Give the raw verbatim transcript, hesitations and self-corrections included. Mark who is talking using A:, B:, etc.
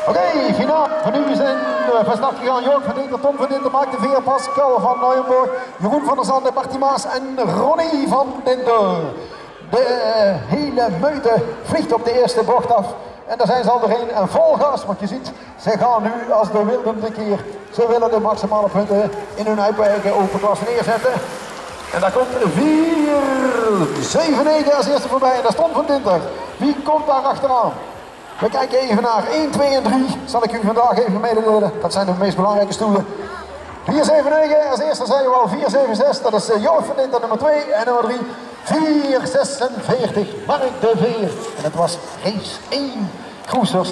A: Oké, okay, finaal. Van nu zijn we van start gegaan. Jorg van Dinter, Tom van Dinter, Mark de Veer, Pascal van Neuenborg, Jeroen van der Zanden, Marty Maas en Ronnie van Dinter. De uh, hele meute vliegt op de eerste bocht af. En daar zijn ze al doorheen en vol gas, want je ziet, ze gaan nu als de wilden de keer. Ze willen de maximale punten in hun uitwerken open klasse neerzetten. En daar komt vier zeven negen als eerste voorbij en daar stond Van Dinter. Wie komt daar achteraan? We kijken even naar één, twee en drie. Zal ik u vandaag even mededelen. Dat zijn de meest belangrijke stoelen. vier zeven negen, als eerste zei we al vier zeven zes. Dat is Joost Van Dinter nummer twee. En nummer drie, vier zesenveertig, Mark de Veer. En het was race één. Groesers.